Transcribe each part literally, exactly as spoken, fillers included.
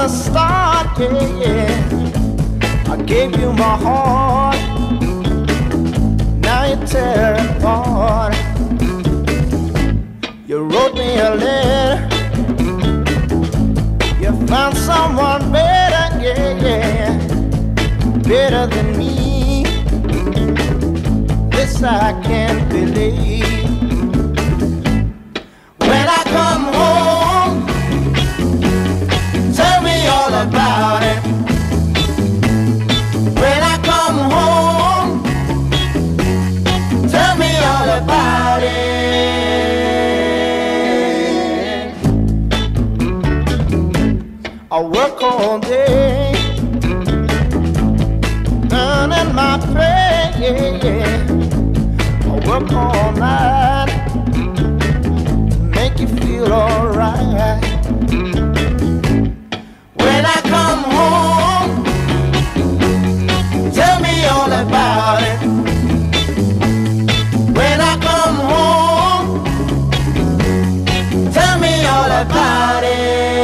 the start, yeah, yeah. I gave you my heart, now you tear it apart. You wrote me a letter, you found someone better, yeah, yeah, better than me. This I can't believe. When I come home, tell me all about it. When I come home, tell me all about it. I work all day, earning my pay, yeah, yeah. I work all night to make you feel alright. When I come home, tell me all about it. When I come home, tell me all about it.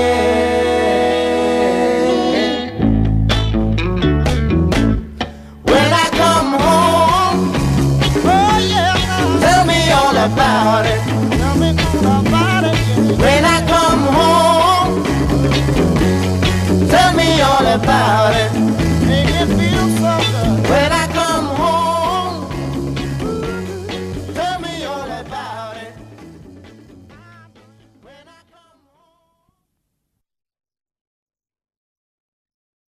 When I come home, oh yeah, tell me all about it. Tell me all about it. Yeah. When I come home, tell me all about it.